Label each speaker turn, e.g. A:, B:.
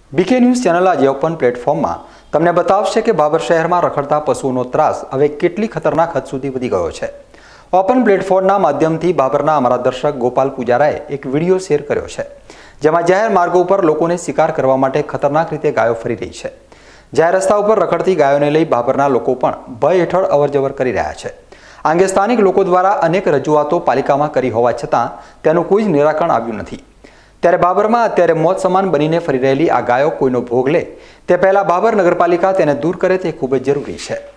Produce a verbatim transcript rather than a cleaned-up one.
A: બીકે news channel આજે open પ્લેટફોર્મમાં તમને બતાવશે કે ભાભર શહેરમાં રખડતા પશુઓનો ત્રાસ હવે કેટલી ખતરનાક હદ સુધી વધી ગયો છે। ઓપન પ્લેટફોર્મના માધ્યમથી ભાભરના અમારા દર્શક ગોપાલ પૂજારાએ એક વિડીયો શેર કર્યો છે, જેમાં જાહેર માર્ગો ઉપર લોકોને શિકાર કરવા માટે ખતરનાક રીતે ગાયો ફરી રહી છે। જાહેર રસ્તા ઉપર રખડતી ગાયોને લઈ ભાભરના લોકો પણ ભય હેઠળ અવરજવર કરી રહ્યા છે। આ અંગે સ્થાનિક લોકો દ્વારા અનેક રજૂઆતો પાલિકામાં કરી હોવા છતાં તેનું કોઈ જ નિરાકરણ આવ્યું નથી। ત્યારે ભાભરમાં અત્યારે મોત સમાન બનીને ફરી રહેલી આ ગાયો કોઈનો ભોગ લે તે પહેલા ભાભર નગરપાલિકા તેને દૂર કરે તે ખૂબ જ જરૂરી છે।